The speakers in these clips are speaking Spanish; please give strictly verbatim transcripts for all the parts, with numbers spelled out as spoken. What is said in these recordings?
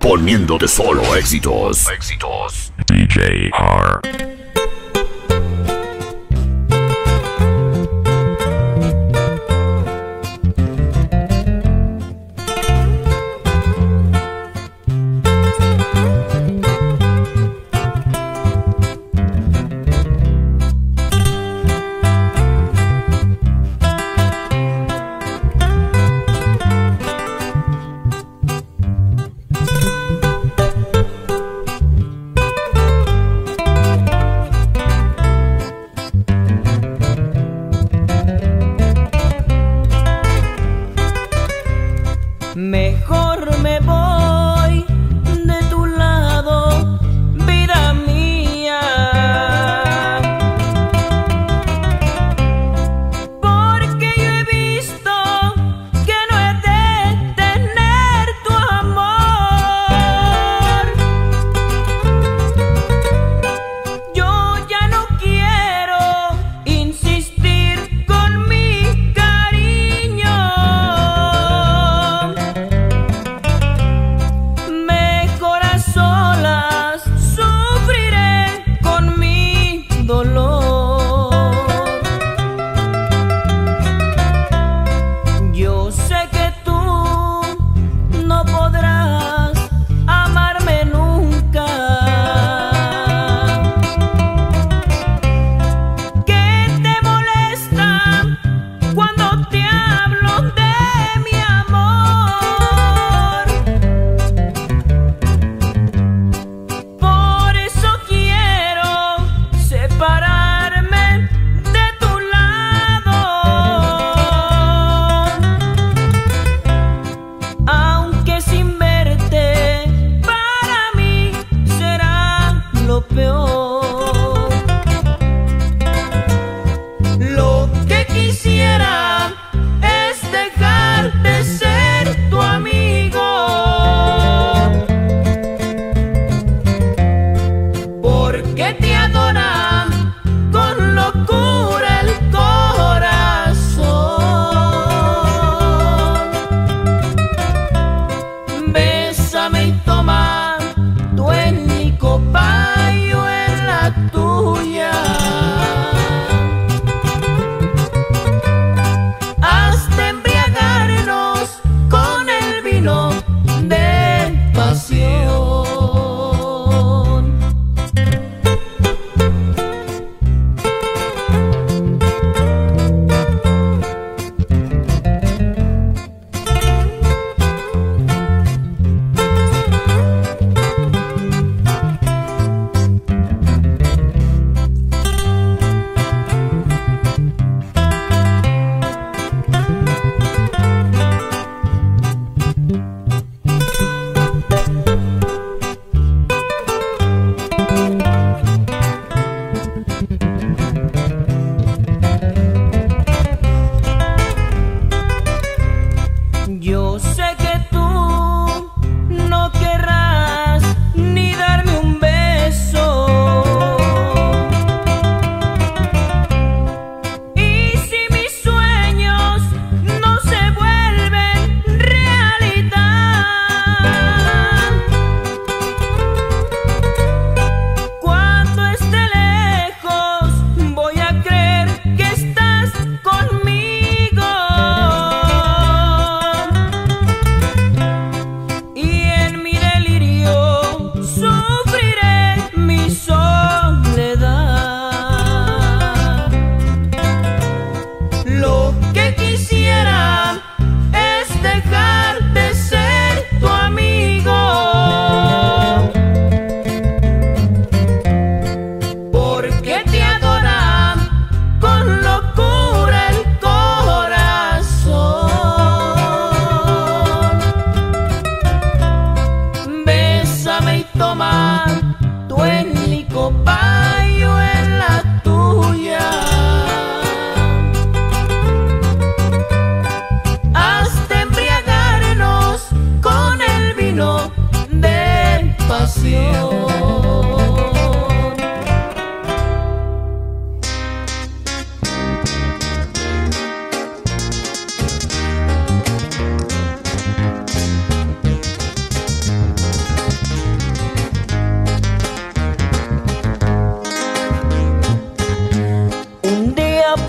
poniéndote solo éxitos. Éxitos. D J R. Mejor me voy de tu lado, vida mía, porque yo he visto que no he de tener tu amor. Yo ya no quiero insistir con mi cariño. Yo sé que tú no podrás amarme nunca. ¿Qué te molesta cuando te hablo de mi amor? Por eso quiero separarme de tu lado. Aunque sin verte para mí será lo peor. Lo que quisiera es dejar de ser tu amigo, porque te adora con locura el corazón. Bésame y toma tú en mi copa y yo en la tuya. Hasta embriagarnos con el vino de pasión.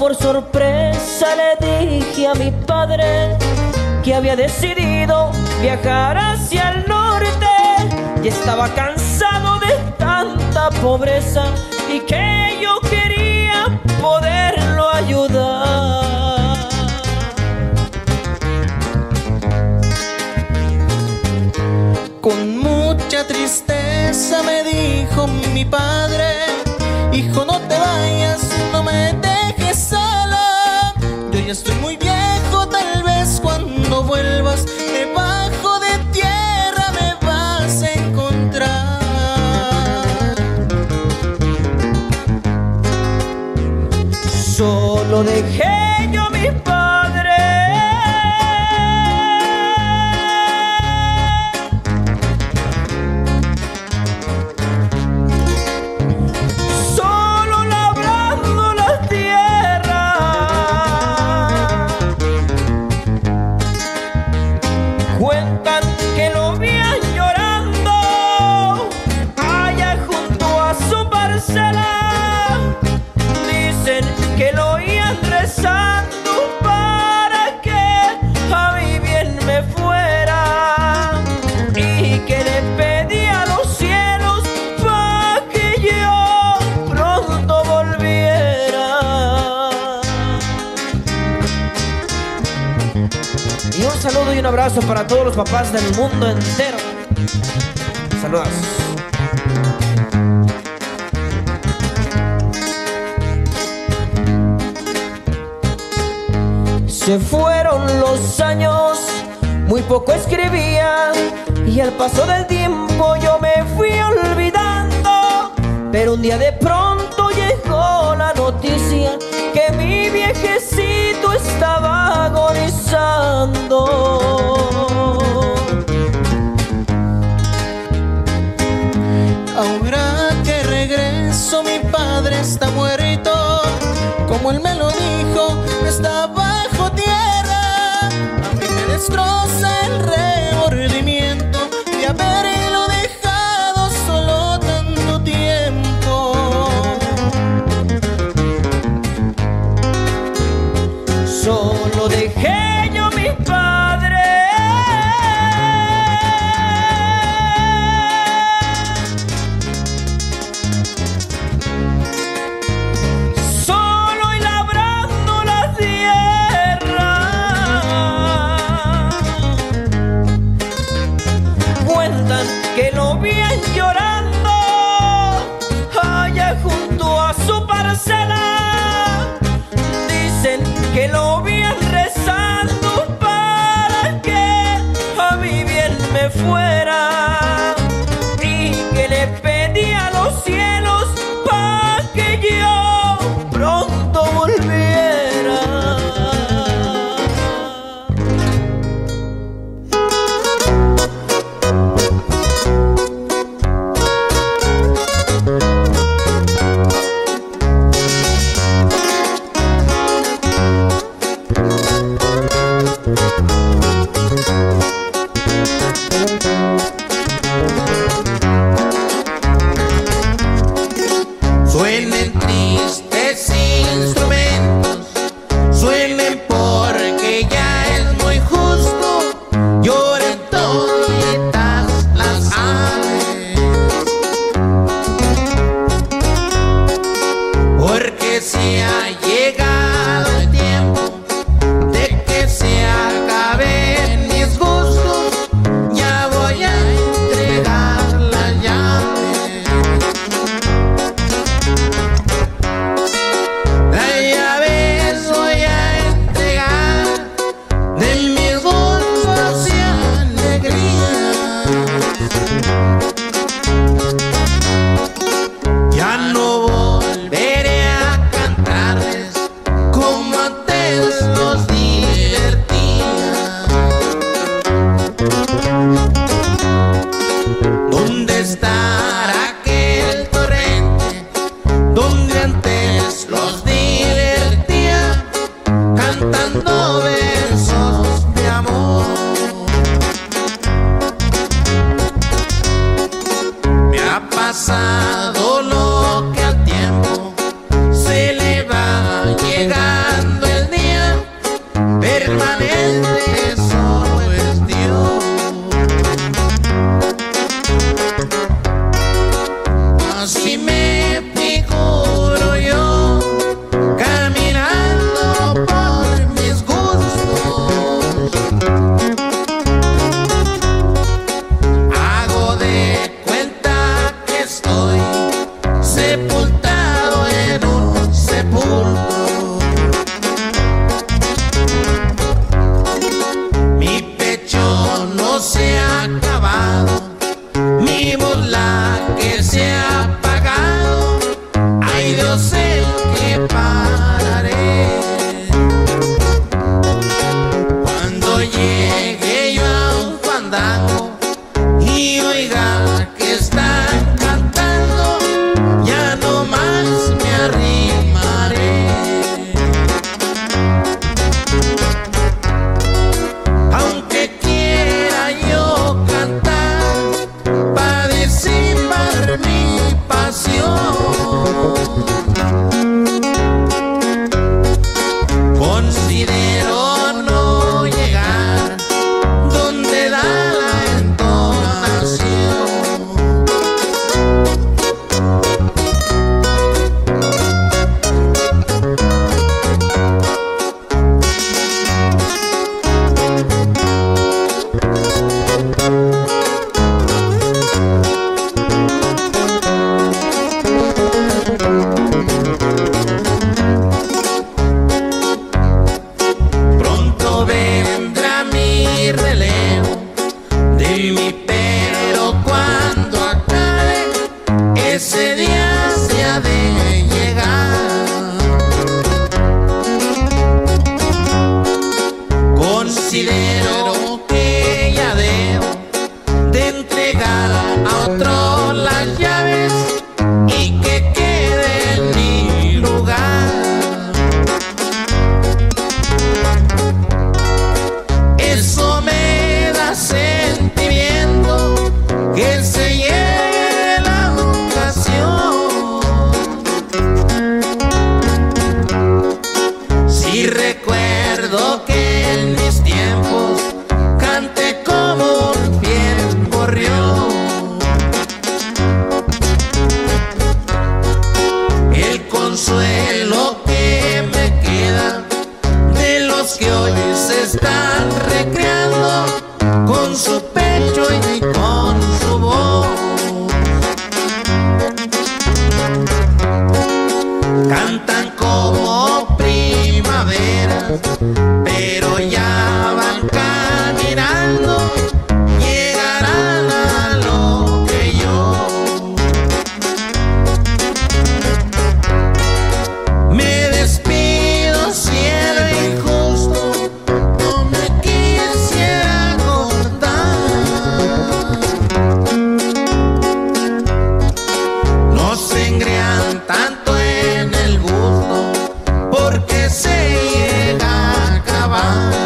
por sorpresa le dije a mi padre que había decidido viajar hacia el norte y estaba cansado de tanta pobreza y que yo quería poderlo ayudar. Con mucha tristeza me dijo mi padre: hijo, no te vayas, no me dejes sola. Yo ya estoy muy viejo, tal vez cuando vuelvas debajo de tierra me vas a encontrar. Solo dejé yo a mi padre, solo labrando la tierra. Cuentan que lo veían llorando allá junto a su parcela. Dicen que lo oían rezando para que a mí bien me fuera y que le pedía a los cielos para que yo pronto volviera. Y un saludo y un abrazo para todos los papás del mundo entero. Saludos. Se fueron los años, muy poco escribía y al paso del tiempo yo me fui olvidando. Pero un día de pronto llegó la noticia que mi viejecito estaba agonizando. Ahora que regreso mi padre está muerto, como él me lo dijo, está bajo tierra. A mí me destroza el remordimiento de haberlo dejado solo tanto tiempo. Solo dejé yo a mi padre, solo y labrando la tierra. Cuentan que lo veían llorando allá junto a su parcela. Dicen que lo veían rezando para que a mí bien me fuera y que le pedía a los cielos para que yo pronto volviera. Suenen tristes instrumentos, suenen porque ya es muy justo. Lloren toditas las aves, porque se ha llegado el tiempo de que se acaben mis gustos. Ya voy a entregar las llaves. Las llaves voy a entregar de mis gustos y alegrías. Ya no volveré a cantarles como antes los divertía. ¿Dónde estará aquel torrente donde antes los divertía, cantando versos de amor? Me ha pasado lo que al tiempo se le va a llegar. Considero no llegar donde da la entonación. Pronto vendrá mi relevo de mí, pero cuando acabe ese día se ha de llegar. Considero que ya debo de entregar a otro las llaves y que quede en mi lugar. Eso me da sentimiento que se llegue la ocasión. Si recuerdo que en mis tiempos canté como un bien gorrión, el consuelo que me queda de los que hoy se están recreando con su pecho y con su voz. Cantan como primaveras, pero ya van caminando, llegarán a lo que yo. Me despido si era injusto, no me quisiera cortar. No se engrean tanto en el gusto, porque se llega a acabar.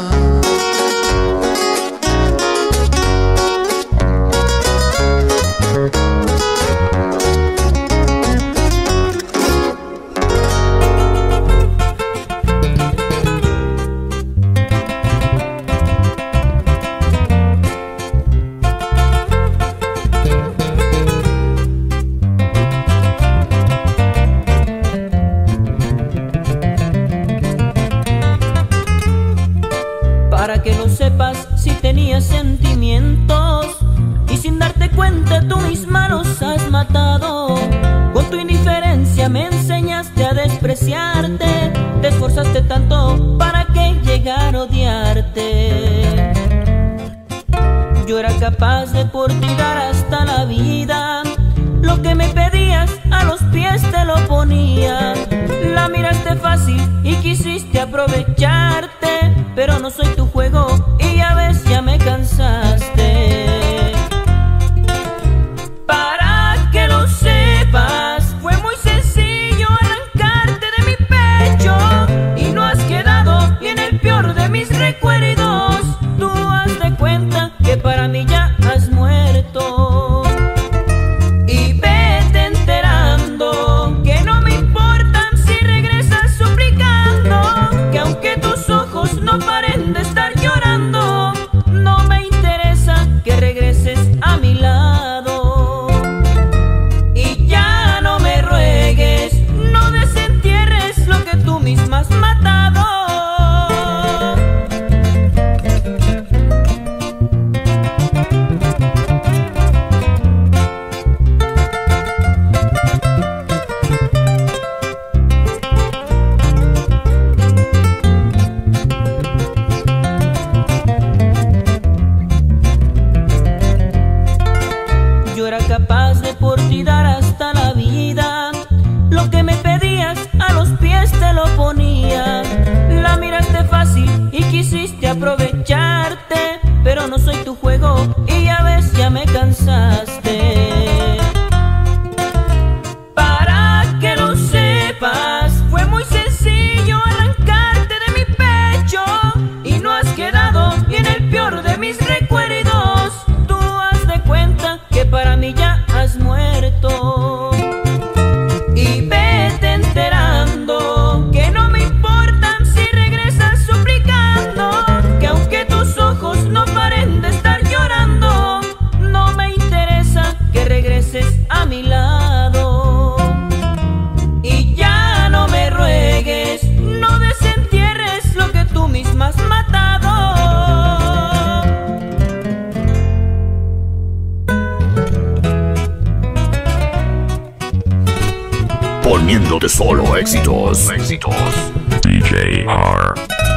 Para que lo sepas, si tenías sentimientos y sin darte cuenta tú mis manos has matado. Con tu indiferencia me enseñaste a despreciarte, te esforzaste tanto para que llegara a odiarte. Yo era capaz de por ti dar hasta la vida, lo que me pedías a los pies te lo ponía. La miraste fácil y quisiste aprovecharte, pero no soy tu juego y ya ves, ya me cansaste. Para que lo sepas, fue muy sencillo arrancarte de mi pecho y no has quedado ni en el peor de mis recuerdos. Tú haz de cuenta que para mí ya has muerto. Y vete enterando que no me importan si regresas suplicando, que aunque tus ojos no paren de estar llorando, no me interesa que regreses a mi lado. Y ya no me ruegues, no desentierres lo que tú misma has matado. Yo era capaz de por ti dar hasta la vida, lo que me pedías a los pies te lo ponía. La miraste fácil y quisiste aprovecharte, pero no soy tu juego y ya ves, ya me cansaste. Para que lo sepas, fue muy sencillo arrancarte de mi pecho y no has quedado ni en el peor de mis recuerdos. Tú haz de cuenta que para mí ya has muerto. Y poniéndote solo éxitos. Éxitos. D J R.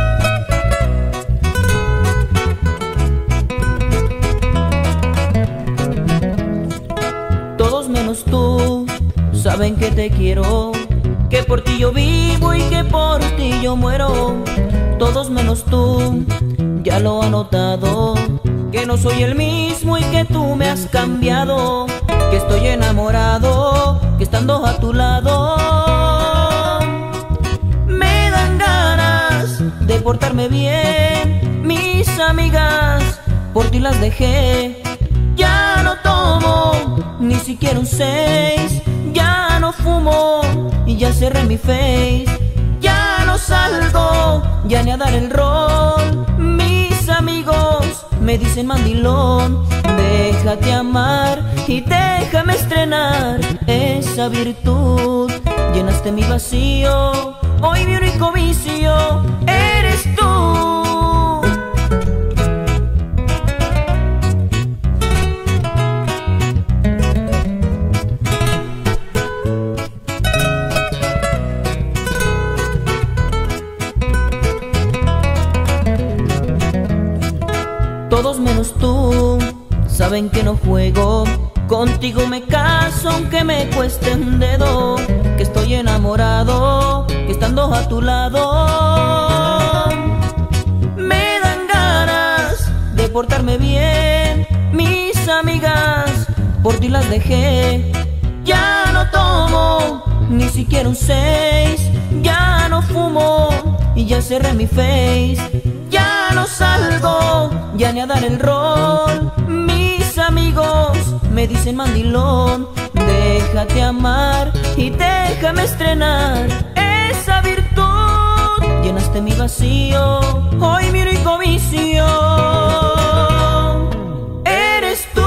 Todos menos tú saben que te quiero, que por ti yo vivo y que por ti yo muero. Todos menos tú ya lo han notado, que no soy el mismo y que tú me has cambiado, que estoy enamorado, que estando a tu lado me dan ganas de portarme bien. Mis amigas por ti las dejé, ya no tomo ni siquiera un seis, ya no fumo y ya cerré mi face, ya no salgo ya ni a dar el rol. Mis amigos me dicen mandilón, déjate amar y déjame estrenar esa virtud. Llenaste mi vacío, hoy mi único vicio eres tú. Todos menos tú saben que no juego, contigo me caso aunque me cueste un dedo, que estoy enamorado, que estando a tu lado me dan ganas de portarme bien. Mis amigas por ti las dejé, ya no tomo ni siquiera un seis, ya no fumo y ya cerré mi face, ya no salgo ya ni a dar el rol. Mis amigos me dicen mandilón, déjate amar y déjame estrenar esa virtud. Llenaste mi vacío, hoy mi único vicio eres tú.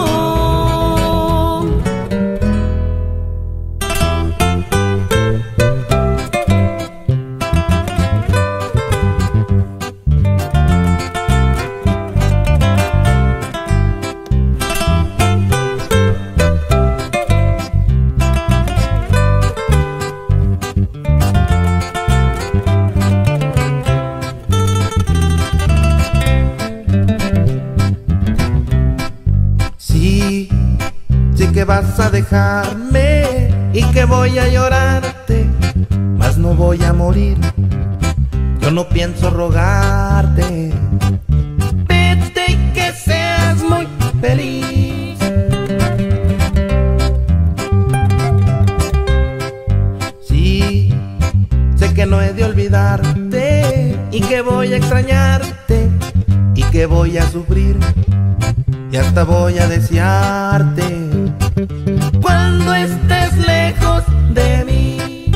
Que vas a dejarme y que voy a llorarte, mas no voy a morir. Yo no pienso rogarte, vete y que seas muy feliz. Sí, sé que no he de olvidarte y que voy a extrañarte y que voy a sufrir y hasta voy a desearte cuando estés lejos de mí.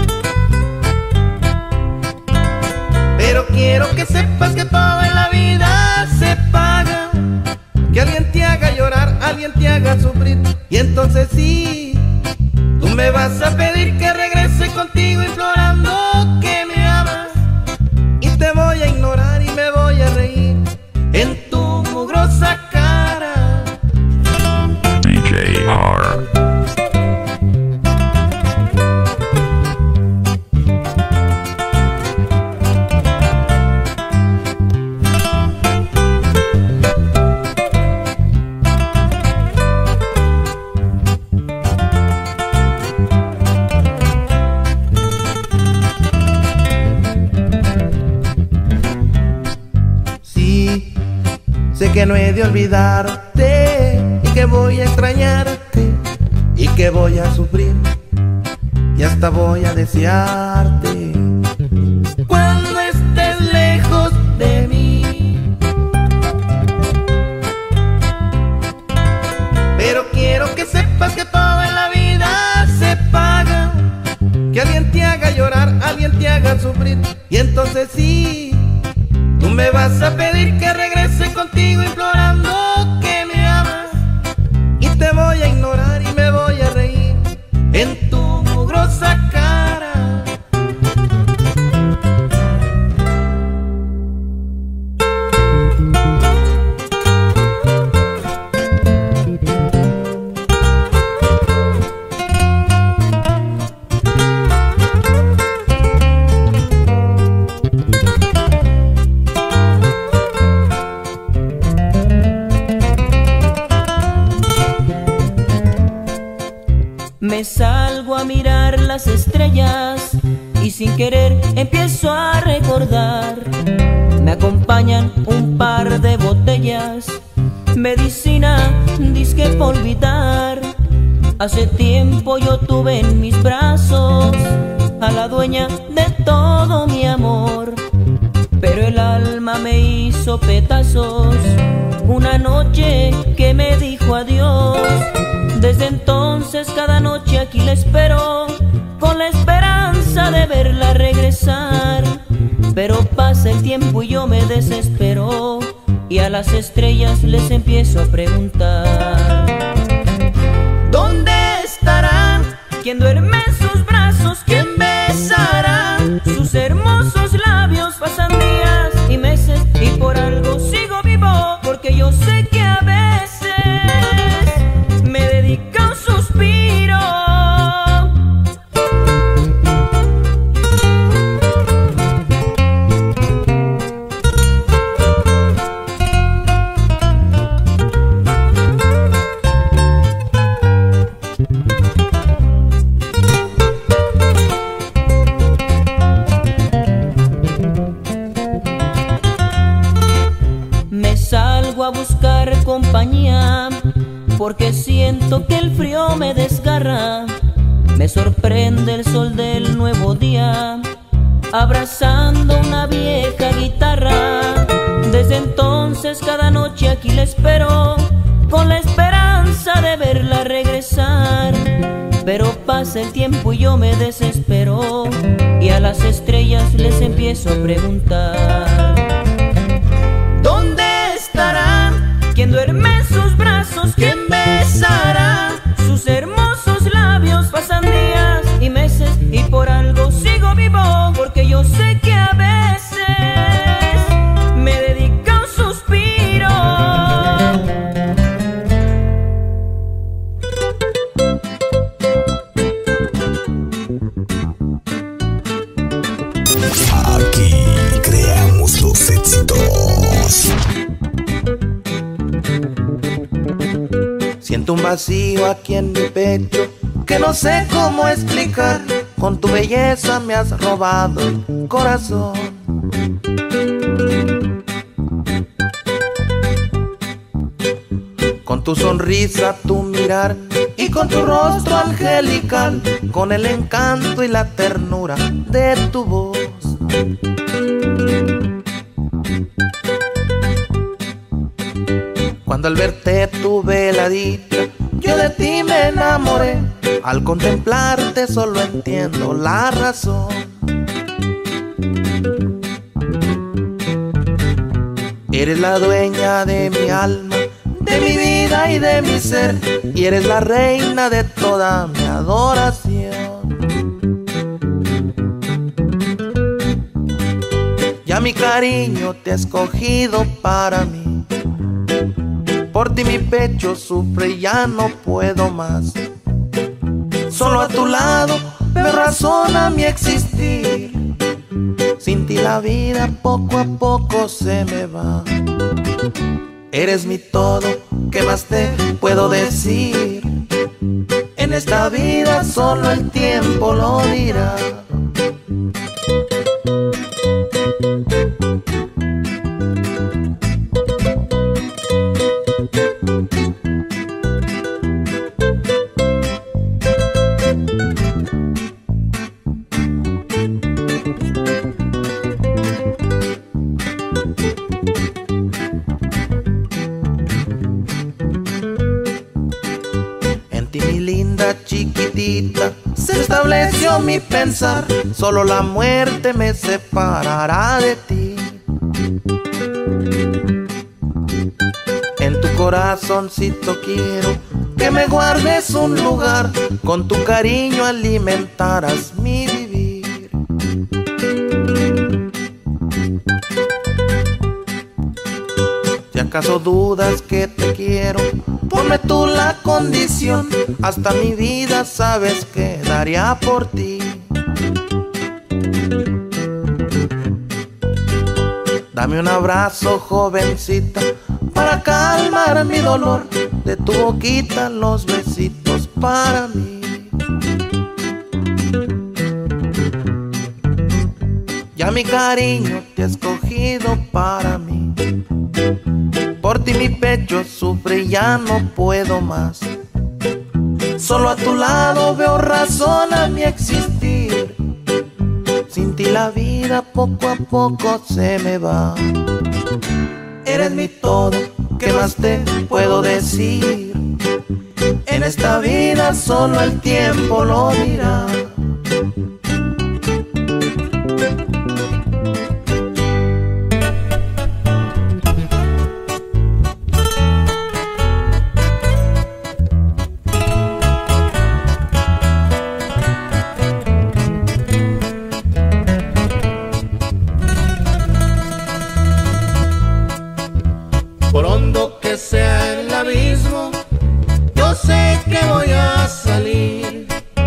Pero quiero que sepas que todo en la vida se paga, que alguien te haga llorar, alguien te haga sufrir, y entonces sí, tú me vas a pedir que regrese contigo implorando que me amas, y te voy a ignorar y me voy a reír en tu mugrosa cara. D J R. Sé que no he de olvidarte y que voy a extrañarte y que voy a sufrir y hasta voy a desearte cuando estés lejos de mí. Pero quiero que sepas que todo en la vida se paga, que alguien te haga llorar, alguien te haga sufrir, y entonces sí, tú me vas a pedir que regrese contigo implorando que me amas, y te voy a ignorar y me voy a reír en tu mugrosa cara. Me salgo a mirar las estrellas y sin querer empiezo a recordar. Me acompañan un par de botellas, medicina, disque por olvidar. Hace tiempo yo tuve en mis brazos a la dueña de todo mi amor, pero el alma me hizo pedazos una noche que me dijo adiós. Desde entonces cada noche aquí la espero, con la esperanza de verla regresar. Pero pasa el tiempo y yo me desespero, y a las estrellas les empiezo a preguntar: ¿dónde estarán? ¿Quién duerme en sus brazos? ¿Quién besará sus hermosos labios? Pasan días y meses y por algo sigo vivo, porque yo sé que a veces me dedica un suspiro. Me salgo a buscar compañía, porque siento que el frío me desgarra. Me sorprende el sol del nuevo día, abrazando una vieja guitarra. Desde entonces cada noche aquí la espero, con la esperanza de verla regresar. Pero pasa el tiempo y yo me desespero, y a las estrellas les empiezo a preguntar: ¿dónde estarán? ¿Quién duerme en sus brazos? ¿Quién besará sus hermosos labios? Pasan días y meses y por algo sigo vivo, porque yo sé que a veces me dedica un suspiro. Aquí creamos los éxitos. Siento un vacío aquí en mi pecho que no sé cómo explicar. Con tu belleza me has robado el corazón. Con tu sonrisa, tu mirar y con tu rostro angelical, con el encanto y la ternura de tu voz. Cuando al verte tuve la dicha, yo de ti me enamoré. Al contemplarte solo entiendo la razón. Eres la dueña de mi alma, de mi vida y de mi ser, y eres la reina de toda mi adoración. Ya mi cariño te he escogido para mí. Por ti mi pecho sufre y ya no puedo más. Solo a tu lado me razona mi existir. Sin ti la vida poco a poco se me va. Eres mi todo, ¿qué más te puedo decir? En esta vida solo el tiempo lo dirá. Chiquitita, se estableció mi pensar, solo la muerte me separará de ti. En tu corazoncito quiero que me guardes un lugar, con tu cariño alimentarás mi vivir. Si acaso dudas que te quiero, ponme tú la condición, hasta mi vida sabes que daría por ti. Dame un abrazo, jovencita, para calmar mi dolor, de tu boquita los besitos para mí. Ya mi cariño te ha escogido para mí. Por ti mi pecho sufre y ya no puedo más. Solo a tu lado veo razón a mi existir. Sin ti la vida poco a poco se me va. Eres mi todo, ¿qué más te puedo decir? En esta vida solo el tiempo lo dirá. Por hondo que sea el abismo, yo sé que voy a salir.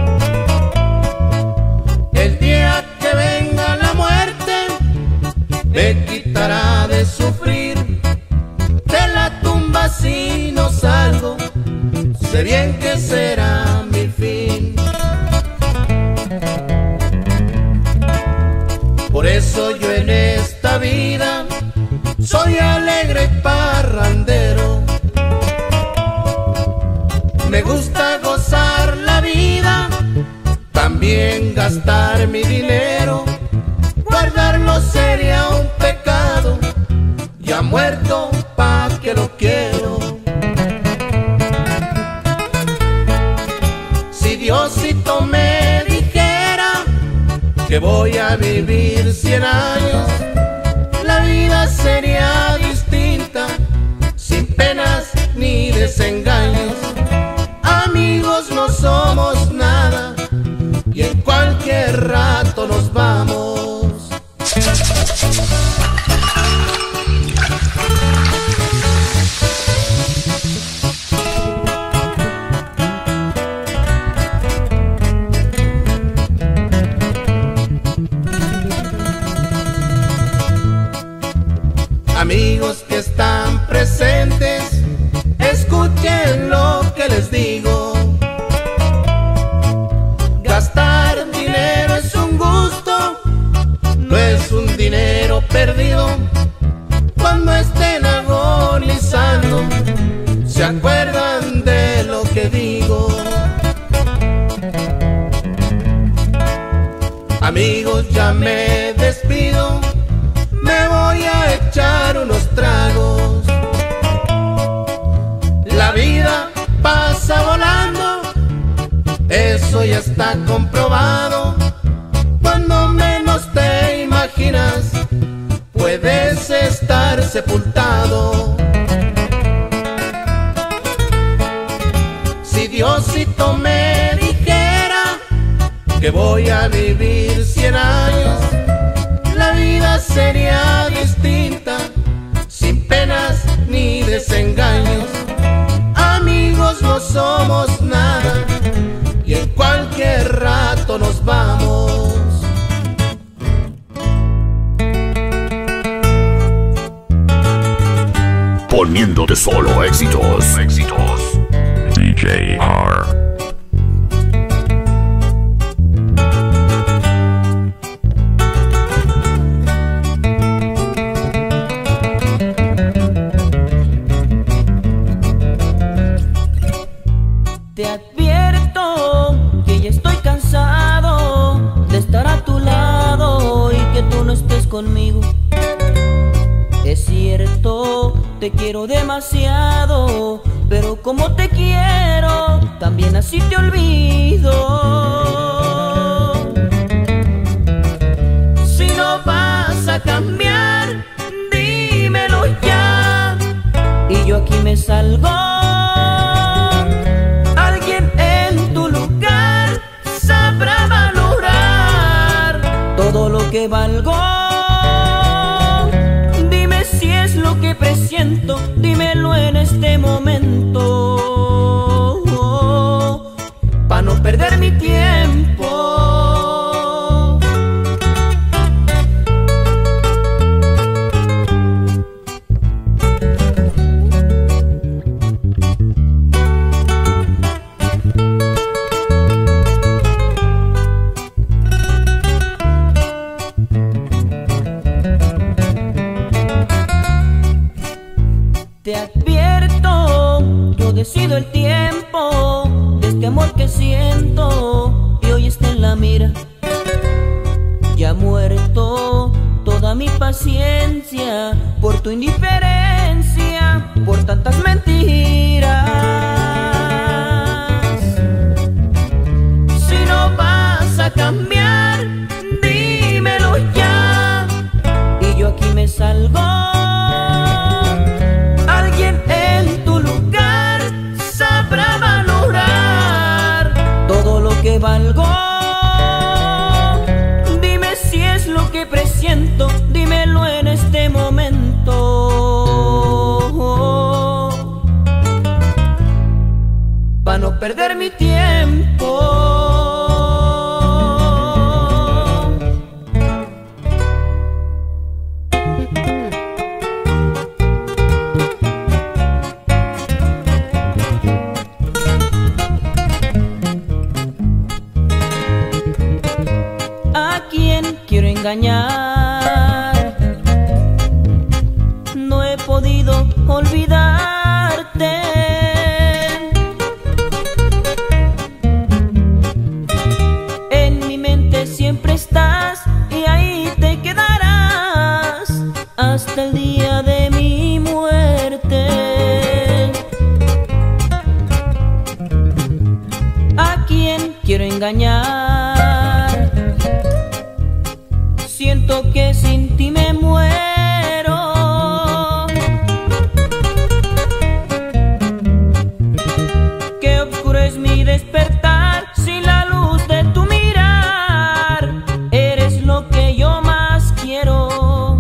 El día que venga la muerte me quitará de sufrir. De la tumba si no salgo, sé bien que será mi fin. Por eso yo en esta vida soy alegre parrandero. Me gusta gozar la vida, también gastar mi dinero. Guardarlo sería un pecado, ya muerto pa' que lo quiero. Si Diosito me dijera que voy a vivir cien años, la vida sería distinta, sin penas ni desengaños. Amigos no somos nada y en cualquier rato nos vamos. Amigos que están presentes, escuchen lo que les digo. Gastar dinero es un gusto, no es un dinero perdido. Cuando estén agonizando, se acuerdan de lo que digo. Amigos, ya me despido, me voy a echar unos tragos. La vida pasa volando, eso ya está comprobado. Cuando menos te imaginas, puedes estar sepultado. Si Diosito me dijera que voy a vivir cien años, la vida sería distinta, sin penas ni desengaños. Amigos no somos nada y en cualquier rato nos vamos. Poniéndote solo éxitos. Éxitos. D J R. Te advierto que ya estoy cansado de estar a tu lado y que tú no estés conmigo. Es cierto, te quiero demasiado, pero como te quiero, también así te olvido. Si no vas a cambiar, dímelo ya, y yo aquí me salgo. Alguien en tu lugar sabrá valorar todo lo que valgo. Dime si es lo que presiento, dímelo en este momento, pa' no perder mi tiempo. tiempo de este amor que siento y hoy está en la mira. Ya ha muerto toda mi paciencia por tu indiferencia, por tantas mentiras. Si no vas a cambiar, dímelo ya y yo aquí me salgo. Alguien en tu lugar sabrá valorar todo lo que valgo. Dime si es lo que presiento, dímelo en este momento, para no perder mi tiempo. ¿A quién quiero engañar? No he podido olvidarte. En mi mente siempre estás y ahí te quedarás hasta el día de mi muerte. ¿A quién quiero engañar? Siento que sin ti me muero. Qué oscuro es mi despertar sin la luz de tu mirar. Eres lo que yo más quiero.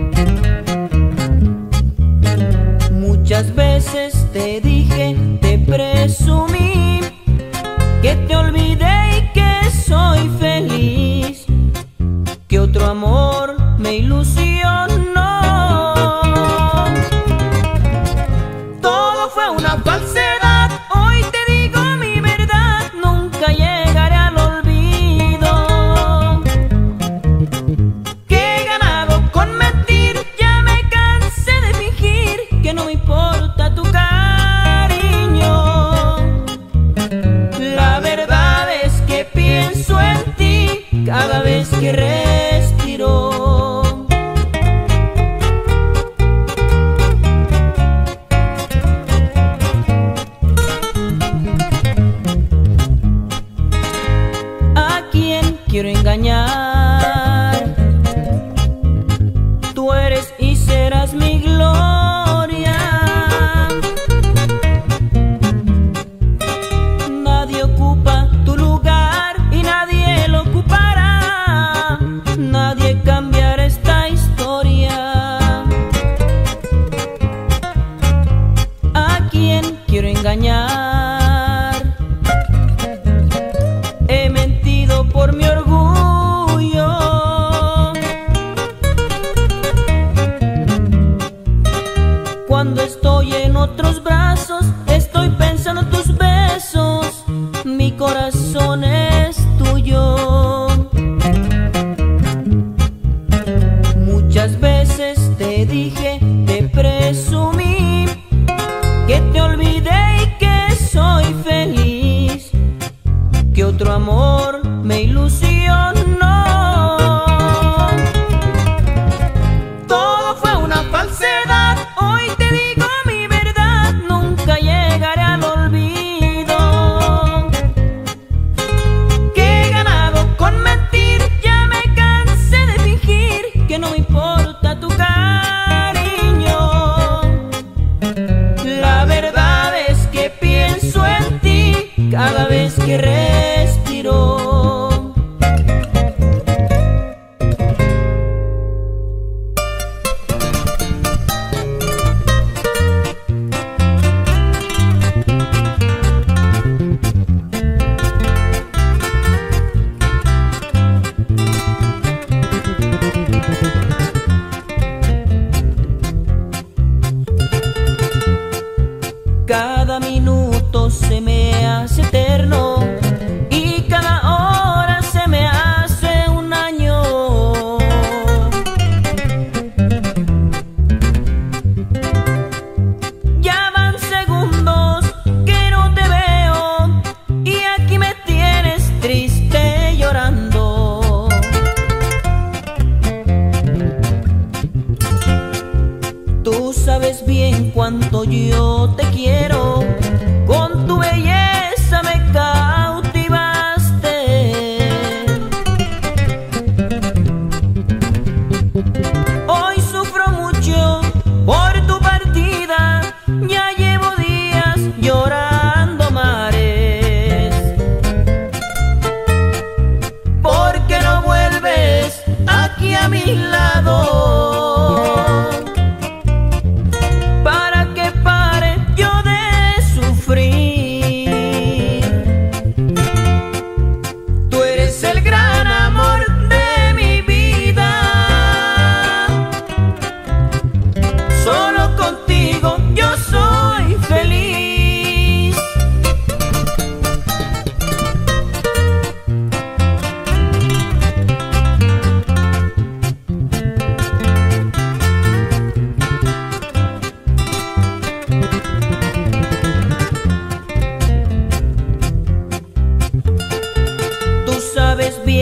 Muchas veces te dije, te presumí que te olvidé y que soy feliz, que otro amor me ilusionó. Todo fue una falsedad, hoy te digo mi verdad, nunca llegaré al olvido. Que he ganado con mentir, ya me cansé de fingir que no me importa tu cariño. La verdad es que pienso en ti cada vez que respiro. ¿A quién quiero engañar? Tú eres y serás mi gloria. Nadie ocupa tu lugar y nadie lo ocupará. Nadie cambiará esta historia. ¿A quién quiero engañar? He mentido por mi orgullo. Cuando estoy en otros brazos, estoy pensando en tus besos. Mi corazón es tuyo. Muchas veces te dije, te presumí que te olvidé y que soy feliz, que otro amor me ilusionó. Todo fue una falsedad, hoy te digo mi verdad, nunca llegaré al olvido. Que he ganado con mentir, ya me cansé de fingir que no me importa tu cariño. La verdad es que pienso en ti cada vez que respiro.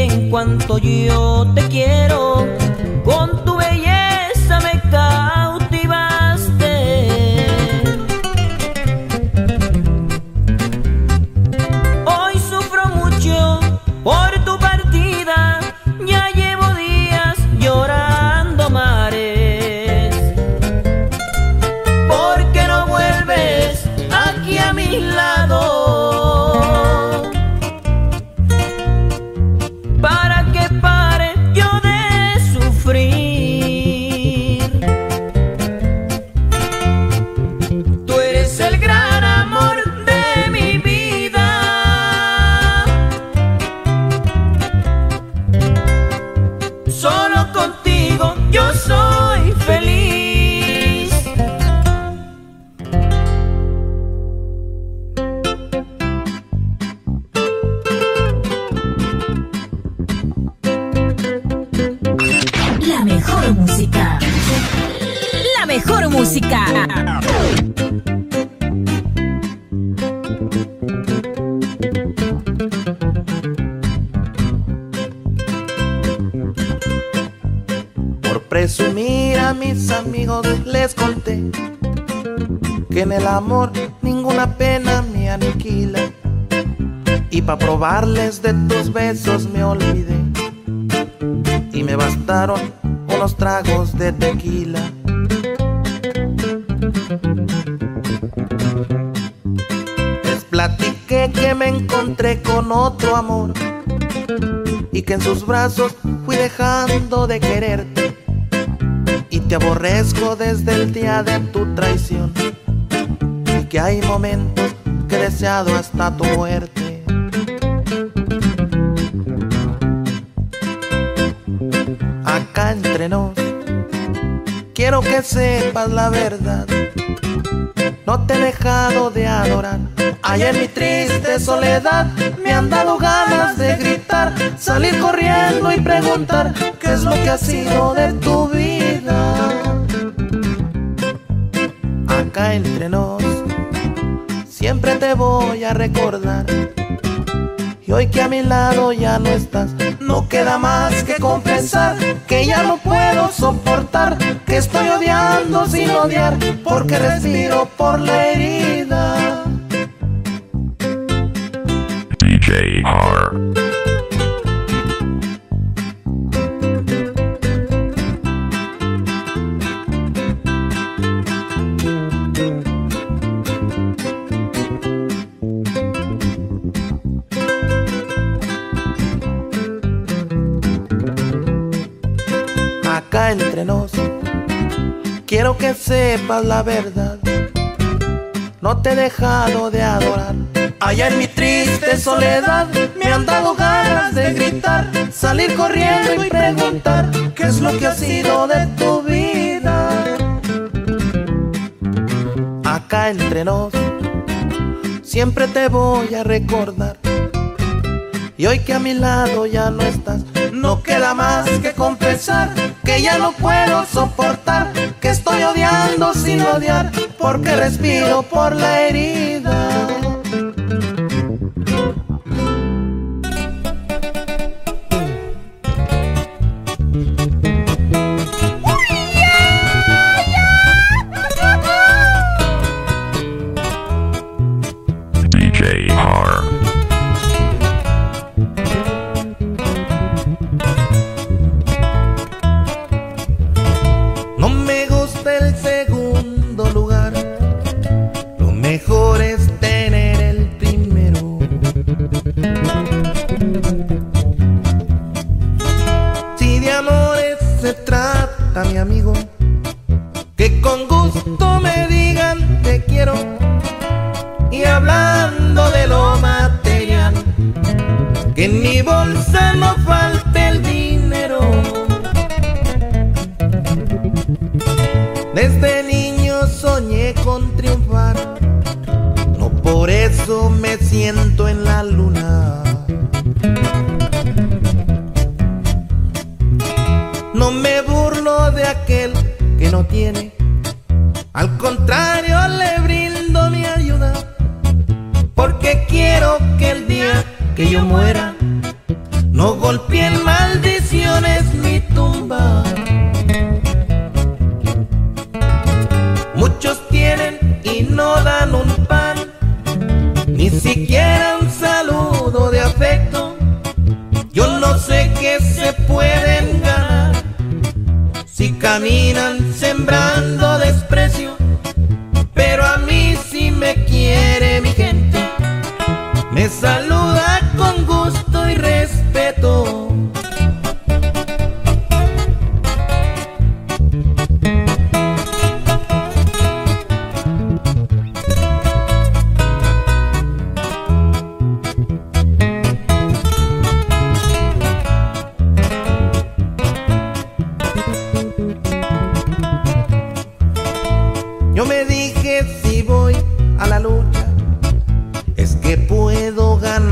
bien cuanto yo te quiero, con tu belleza me cautivaste. Hoy sufro mucho por tu partida, ya llevo días llorando mares, porque no vuelves aquí a mi lado. Para que pare yo de sufrir. Tú eres el gran amor de mi vida. Solo contigo yo soy feliz. La mejor música. La mejor música. Por presumir a mis amigos les conté que en el amor ninguna pena me aniquila, y pa' probarles de tus besos me olvidé y me bastaron unos tragos de tequila. Les platiqué que me encontré con otro amor y que en sus brazos fui dejando de quererte, y te aborrezco desde el día de tu traición, y que hay momentos que he deseado hasta tu muerte. Acá entre nos, quiero que sepas la verdad, no te he dejado de adorar. Allá en mi triste soledad me han dado ganas de gritar, salir corriendo y preguntar qué es lo que ha sido de tu vida. Acá entre nos, siempre te voy a recordar, y hoy que a mi lado ya no estás, no queda más que confesar que ya no puedo soportar, que estoy odiando sin odiar, porque respiro por la herida. D J R. Acá entre nos, quiero que sepas la verdad, no te he dejado de adorar. Allá en mi triste soledad me han dado ganas de gritar, salir corriendo y preguntar qué es lo que ha sido de tu vida. Acá entre nos, siempre te voy a recordar, y hoy que a mi lado ya no estás, no queda más que confesar que ya no puedo soportar, que estoy odiando sin odiar, porque respiro por la herida. D J R. No me gusta el segundo lugar, lo mejor es tener el primero. Si de amores se trata, mi amigo, que con gusto me digan te quiero, y hablando de lo material, que en mi bolsa no falte el dinero. Desde niño soñé con triunfar, no por eso me siento en la luna. No me burlo de aquel que no tiene, al contrario le brindo mi ayuda, porque quiero que el día que yo muera no golpee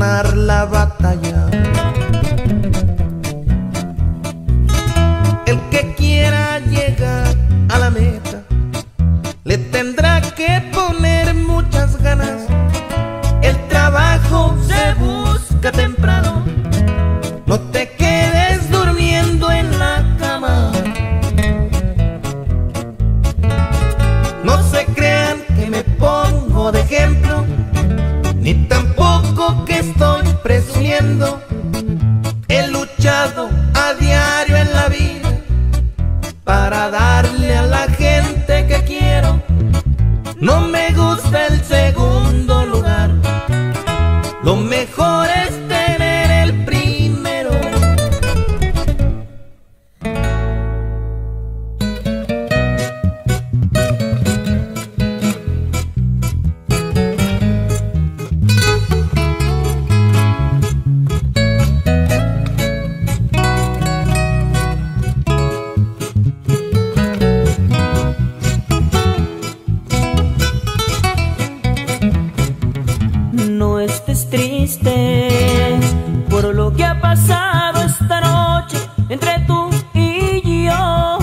ganar la batalla. El que quiera llegar a la meta le tendrá que poner muchas ganas. El trabajo se busca temprano, no te quedes durmiendo en la cama. No se crean que me pongo de ejemplo, ni tampoco que estoy presumiendo. He luchado a diario en la vida para darle a la gente que quiero. No me gusta el segundo lugar, lo mejor es tener el primero. No estés triste por lo que ha pasado esta noche entre tú y yo,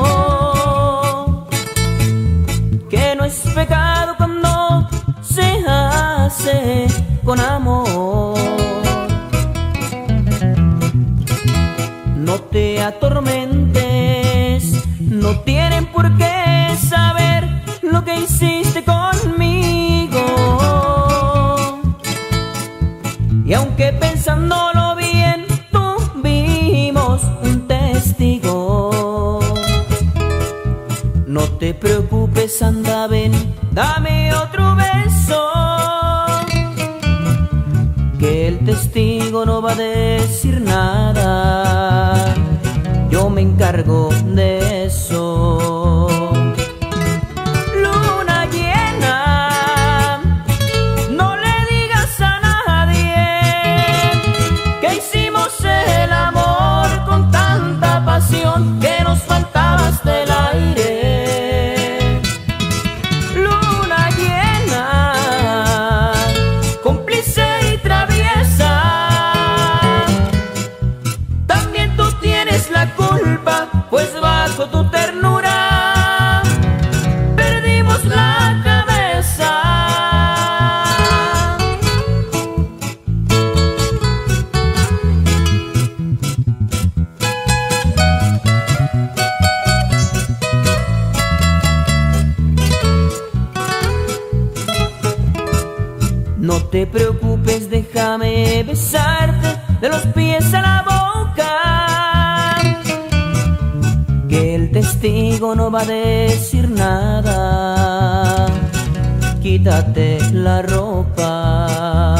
que no es pecado cuando se hace con amor. No te atormentes, no tienen por qué saber lo que hiciste conmigo. Y aunque pensándolo bien tuvimos un testigo, no te preocupes, anda, ven, dame otro beso, que el testigo no va a decir nada, yo me encargo de eso. Luna llena, no le digas a nadie que hicimos el amor con tanta pasión que nos faltaba hasta el aire. Luna llena, cómplice y traviesa, también tú tienes la culpa, pues bajo tu ternura perdimos la cabeza. No te preocupes, déjame besarte de los pies a la boca, que el testigo no va a decir nada, quítate la ropa.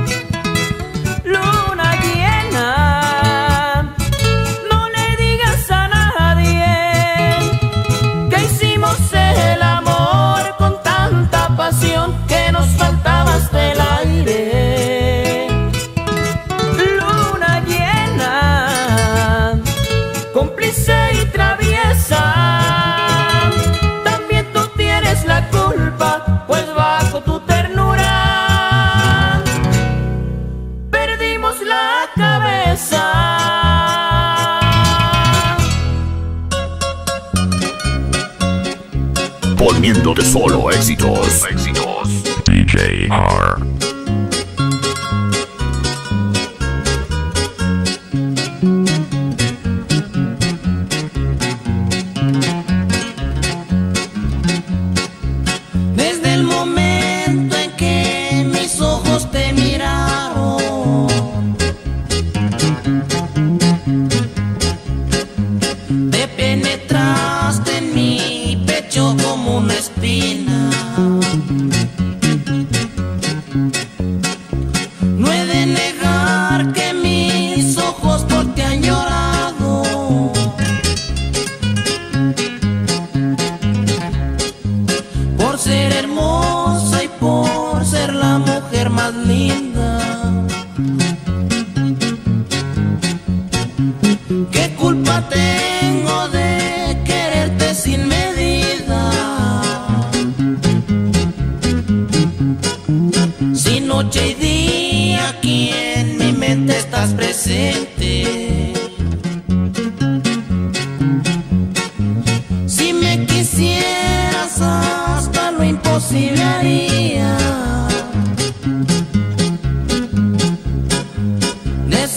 Luna llena, no le digas a nadie que hicimos el amor con tanta pasión que nos faltaba hasta el aire. Luna llena, cómplice y traviesa, también tú tienes la culpa, pues bajo tu ternura perdimos la cabeza. Poniéndote solo éxitos. Éxitos. D J R. Desde el momento en que mis ojos te miraron, te penetraste en mi pecho como una espina.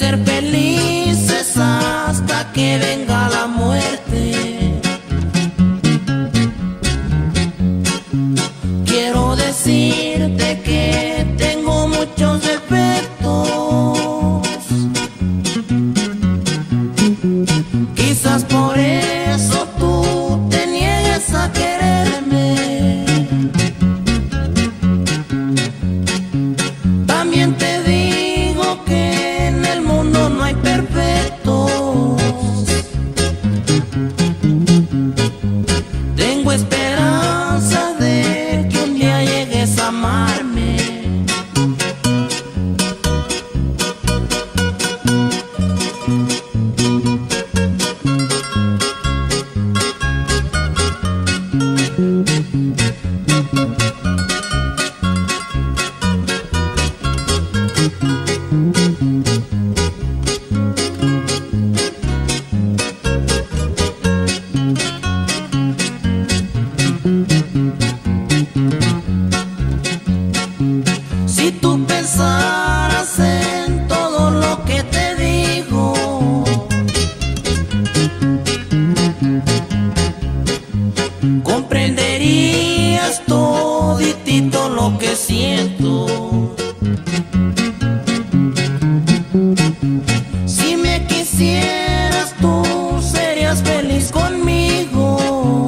ser felices hasta que venga la muerte. Quiero decirte que tengo muchos defectos, quizás por eso tú te niegues a quererme. También te digo que en el mundo no hay perfectos. Tengo esperanza de que un día llegues a amarme. Si tú pensaras en todo lo que te digo, comprenderías toditito lo que siento. Si me quisieras, tú serías feliz conmigo,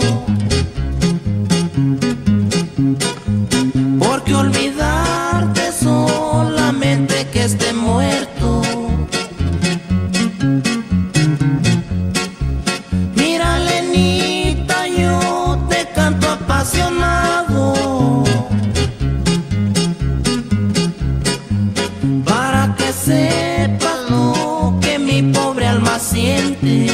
porque olvidarte solamente que esté muerto. Mira, Lenita, yo te canto apasionado, para que sepas lo que mi pobre alma siente.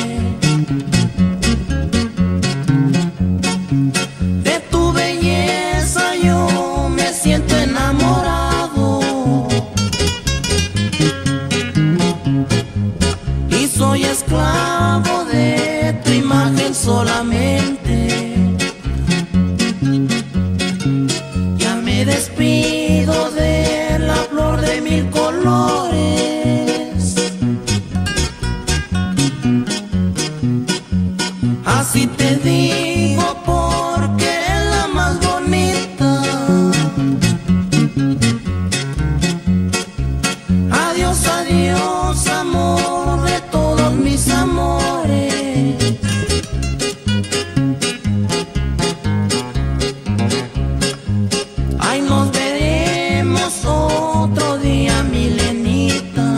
De tu belleza yo me siento enamorado, y soy esclavo de tu imagen solamente. Ya me despido de la flor de mil colores, así te digo porque es la más bonita. Adiós, adiós, amor de todos mis amores. Ay, nos veremos otro día, mi Lenita.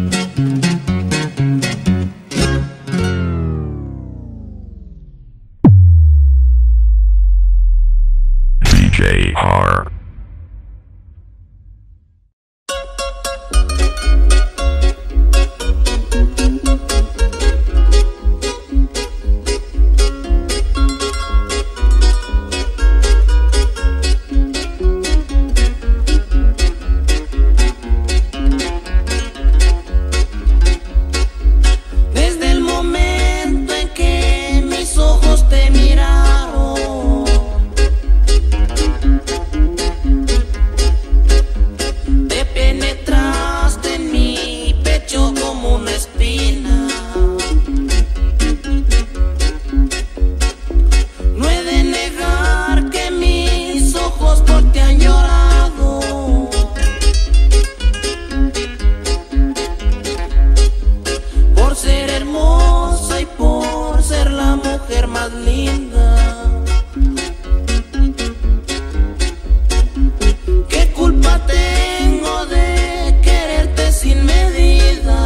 D J R. Desde el momento en que mis ojos te miraron, te penetraste en mi pecho como una espina. No he de negar que mis ojos por ti han llorado, por ser hermosa y por ser la mujer más linda. ¿Qué culpa tengo de quererte sin medida?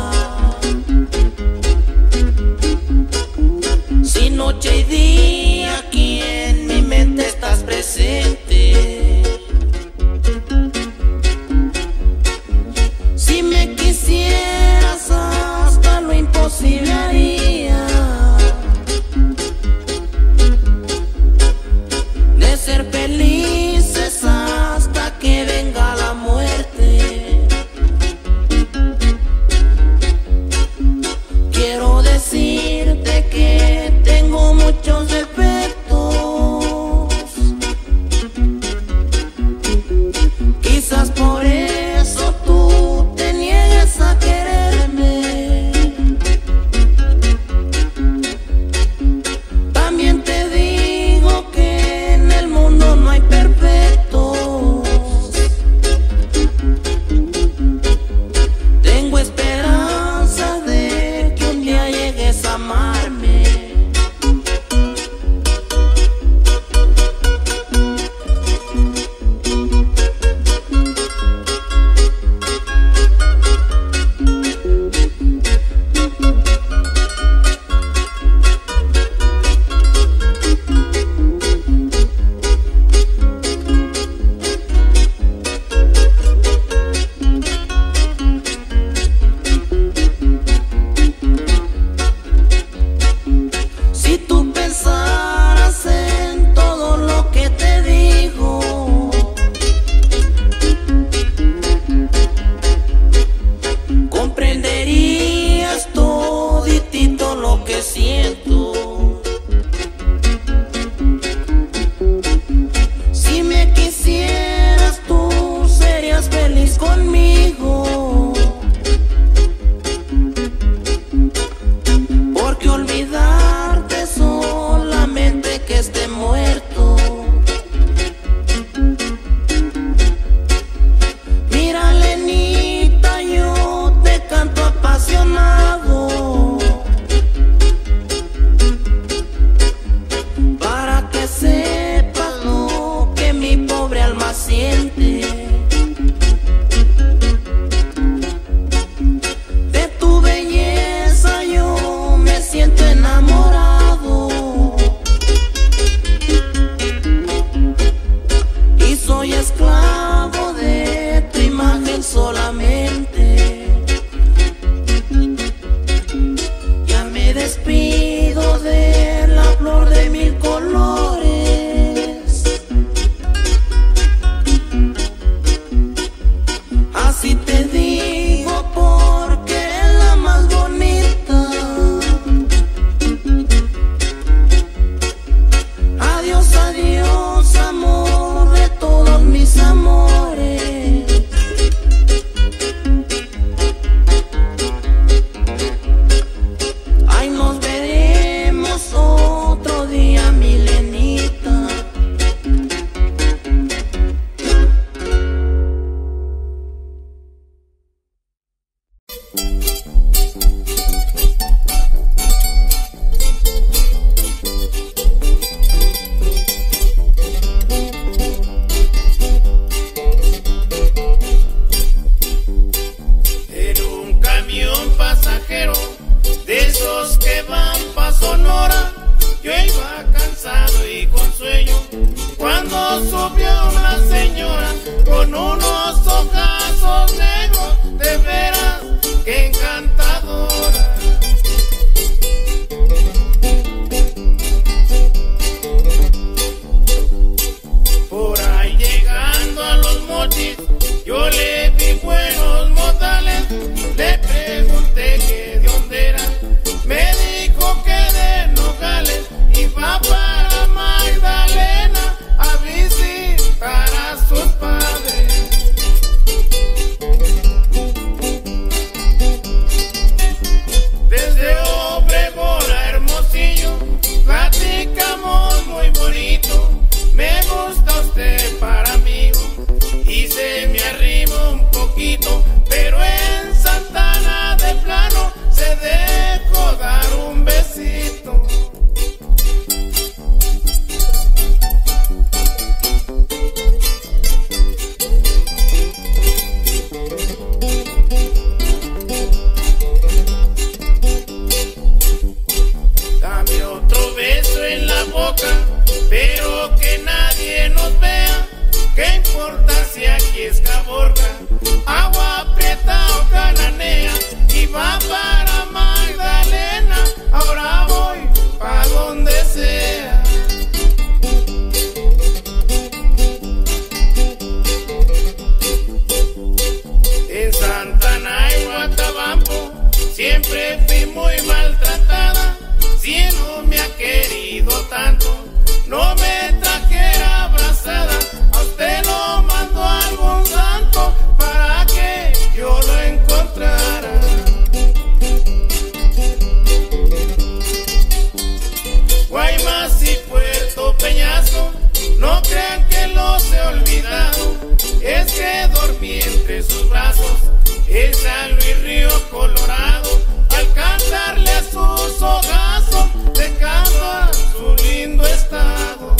Si noche y día aquí en mi mente estás presente. Si me quisieras, hasta lo imposible haría, de ser felices hasta que venga la muerte. Quiero decirte que tengo muchos defectos, quizás por eso tú te niegues a quererme. los que van pa' Sonora. Yo iba cansado y con sueño cuando subió una señora con unos ojazos negros, de veras que encantadora. Por ahí llegando a Los Mochis, yo le vi buenos modales, le pregunté que de dónde era, me dijo que de Nogales, y va para Magdalena a visitar a sus padres. Desde Obregón a Hermosillo platicamos muy bonito, me gusta usted para amigo y se me arrima un poquito, pero en Santana de plano se dejó dar un besito. Dame otro beso en la boca, pero que nadie nos vea. ¿Qué importa si aquí es Caborca, Agua Prieta o Cananea? Y va para Magdalena, ahora voy pa' donde sea. En Santana y Guatabampo siempre fui muy maltratada. Si no me ha querido tanto, no me trajera abrazada. A usted lo mandó algún santo para que yo lo encontrara. Guaymas y Puerto Peñasco, no crean que los he olvidado, es que dormí entre sus brazos en San Luis Río Colorado, al cantarle a sus ojazos, dejando a su lindo estado.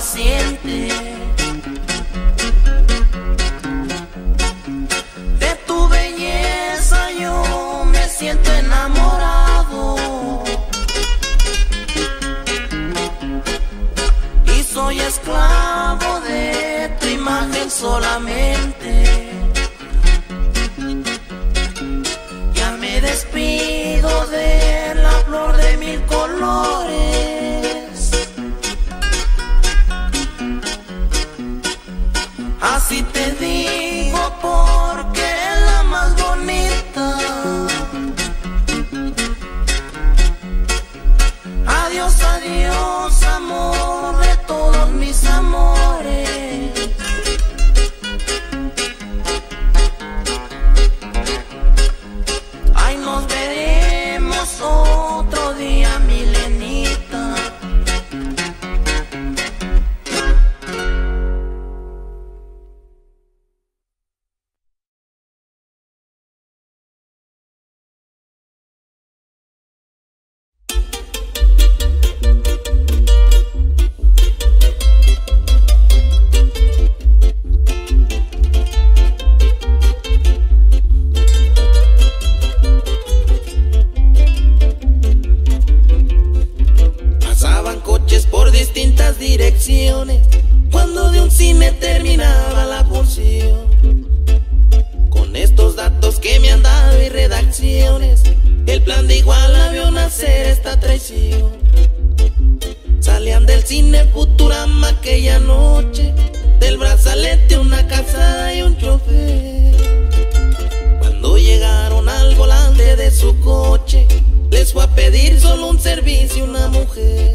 impaciente. De tu belleza yo me siento enamorado y soy esclavo de tu imagen solamente. Ya me despido de la flor de mil colores, así te digo porque es la más bonita. Adiós, adiós, amor de todos mis amores. Ay, nos veremos otro día, Milenita. Direcciones cuando de un cine terminaba la función. Con estos datos que me han dado y redacciones, el plan de Iguala vio nacer esta traición. Salían del cine Futurama aquella noche, del brazalete una calzada y un chofer. Cuando llegaron al volante de su coche, les fue a pedir solo un servicio una mujer.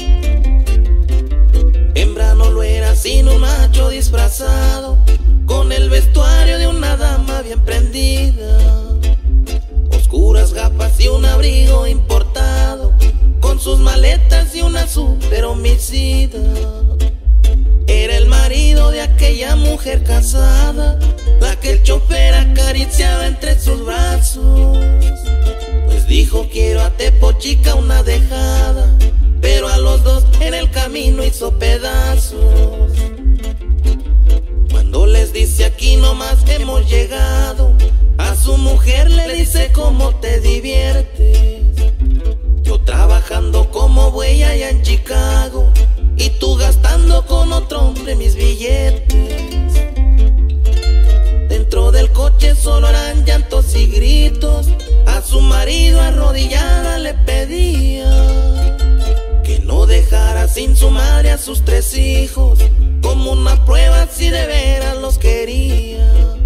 Hembra no lo era sino un macho disfrazado, con el vestuario de una dama bien prendida. Oscuras gafas y un abrigo importado, con sus maletas y una super homicida. Era el marido de aquella mujer casada, la que el chofer acariciaba entre sus brazos. Pues dijo quiero a Tepo Chica una dejada, pero a los dos en el camino hizo pedazos. Cuando les dice aquí nomás hemos llegado, a su mujer le dice cómo te diviertes. Yo trabajando como buey allá en Chicago, y tú gastando con otro hombre mis billetes. Dentro del coche solo eran llantos y gritos, a su marido arrodillada le pedía que no dejara sin su madre a sus tres hijos, como una prueba si de veras los quería.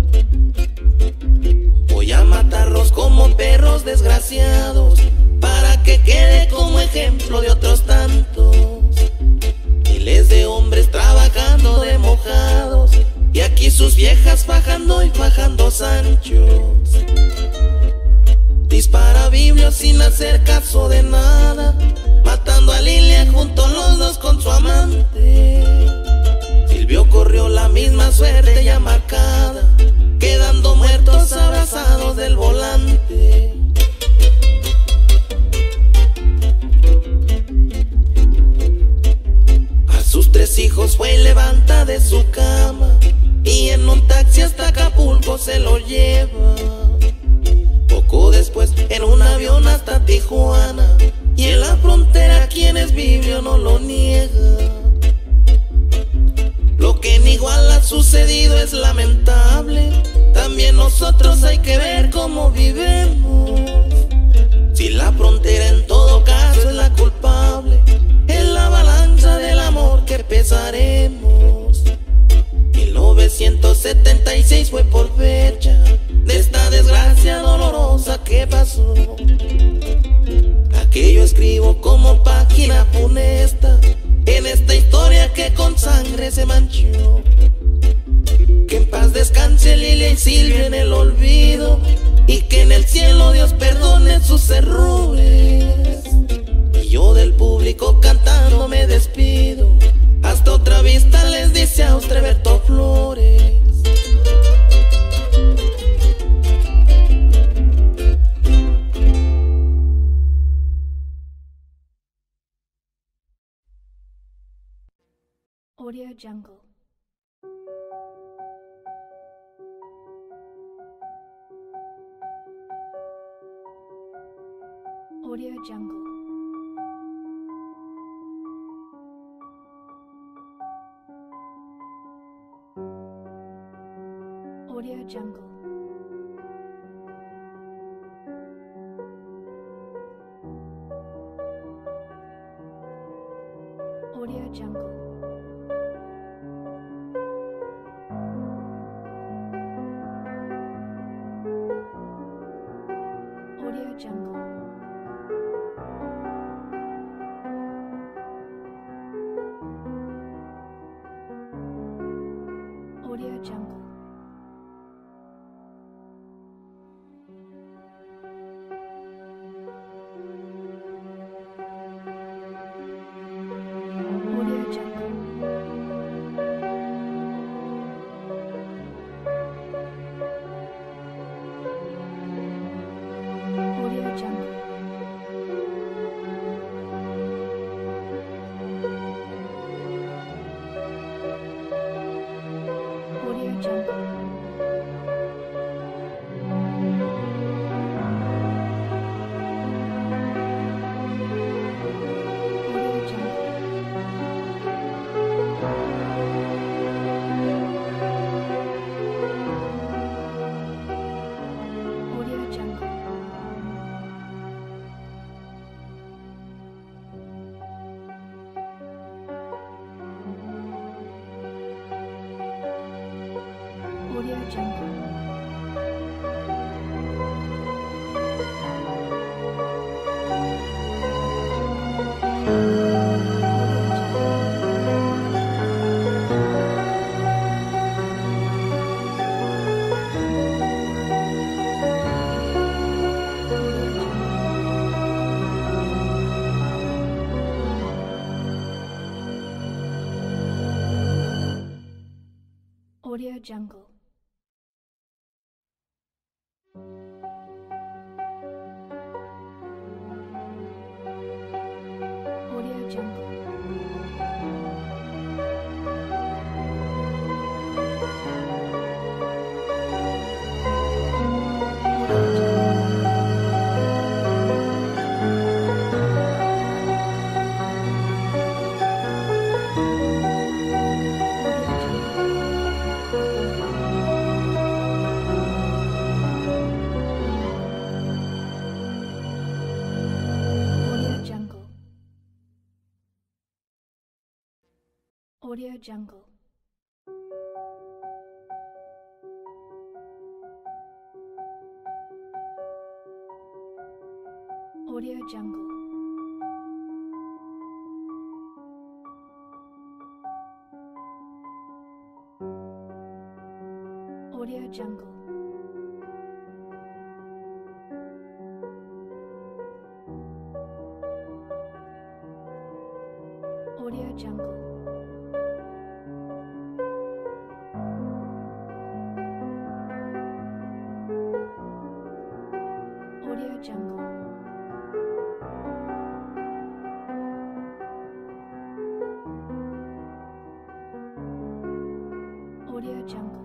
Voy a matarlos como perros desgraciados, para que quede como ejemplo de otros tantos. Miles de hombres trabajando de mojados, y aquí sus viejas fajando y fajando Sanchos. Dispara Biblio sin hacer caso de nada, matando a Lilia junto los dos con su amante. Silvio corrió la misma suerte ya marcada, quedando muertos abrazados del volante. A sus tres hijos fue levanta de su cama, y en un taxi hasta Acapulco se lo lleva. Poco después en un avión hasta Tijuana, y en la frontera quien es Biblio no lo niega. Lo que en Iguala ha sucedido es lamentable, también nosotros hay que ver cómo vivimos. Si la frontera en todo caso es la culpable, en la balanza del amor que pesaremos. mil novecientos setenta y seis fue por fecha de esta desgracia dolorosa que pasó. Aquello escribo como página funesta en esta historia que con sangre se manchó. Que en paz descanse Lilia y Silvia en el olvido, y que en el cielo Dios perdone sus errores. Y yo del público cantando me despido, hasta otra vista les dice Austreberto Flores. Audio Jungle. Audio Jungle. Audio Jungle. Audio Jungle. Audio Jungle. Audio Jungle. Audio Jungle. Audio Jungle. Audio Jungle. Audio Jungle. Audio Jungle. Audio Jungle. Audio Jungle. Audio Jungle. Audio Jungle.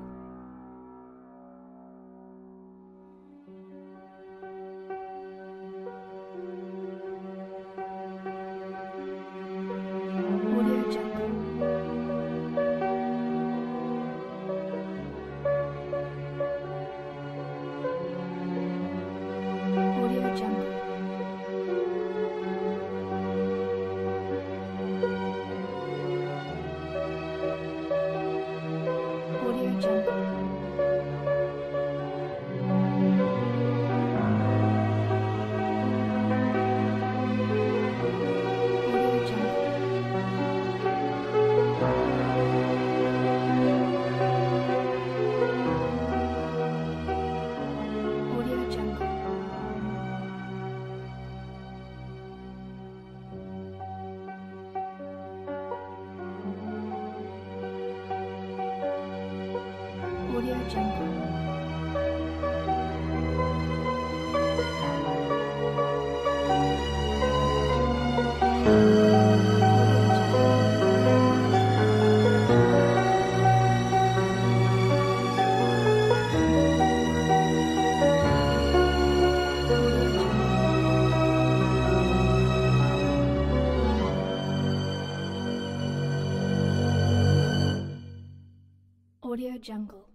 Audio Jungle. Audio Jungle. Jungle.